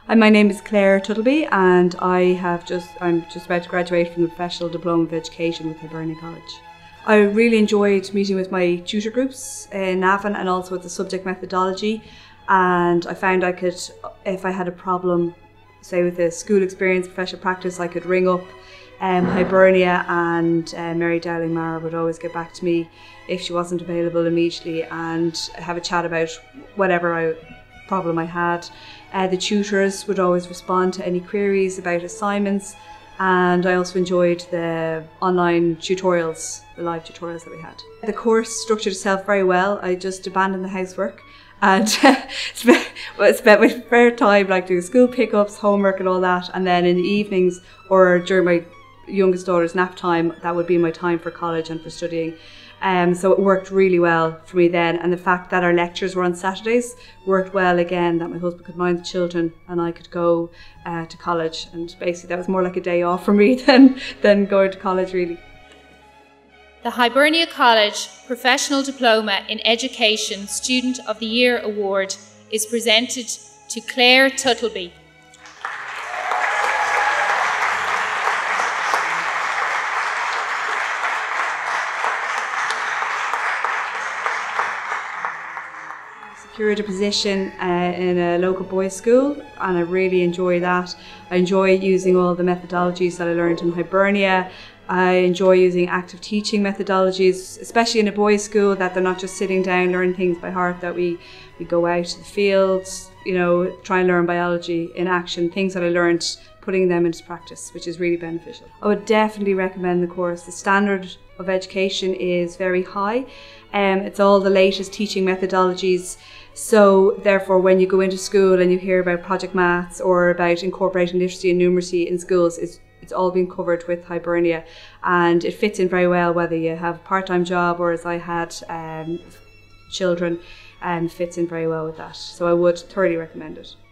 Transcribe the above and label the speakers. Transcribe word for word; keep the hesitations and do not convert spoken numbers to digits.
Speaker 1: Hi, my name is Claire Tuttlebee, and I have just I'm just about to graduate from the Professional Diploma of Education with Hibernia College. I really enjoyed meeting with my tutor groups in Navan and also with the subject methodology, and I found I could, if I had a problem, say with a school experience, professional practice, I could ring up um, Hibernia, and uh, Mary Dowling Mara would always get back to me if she wasn't available immediately and have a chat about whatever I, problem I had. Uh, the tutors would always respond to any queries about assignments, and I also enjoyed the online tutorials, the live tutorials that we had. The course structured itself very well. I just abandoned the housework and spent, well, spent my spare time like doing school pickups, homework and all that, and then in the evenings or during my youngest daughter's nap time, that would be my time for college and for studying. Um, so it worked really well for me then, and the fact that our lectures were on Saturdays worked well again, that my husband could mind the children and I could go uh, to college, and basically that was more like a day off for me than, than going to college really.
Speaker 2: The Hibernia College Professional Diploma in Education Student of the Year Award is presented to Claire Tuttlebee.
Speaker 1: Secured a position uh, in a local boys' school, and I really enjoy that. I enjoy using all the methodologies that I learned in Hibernia. I enjoy using active teaching methodologies, especially in a boys' school, that they're not just sitting down learning things by heart, that we, we go out to the fields, you know, try and learn biology in action, things that I learned, putting them into practice, which is really beneficial. I would definitely recommend the course. The standard of education is very high. Um, it's all the latest teaching methodologies. So therefore, when you go into school and you hear about project maths or about incorporating literacy and numeracy in schools, it's, it's all been covered with Hibernia, and it fits in very well whether you have a part-time job or, as I had, um, children, and um, fits in very well with that. So I would thoroughly recommend it.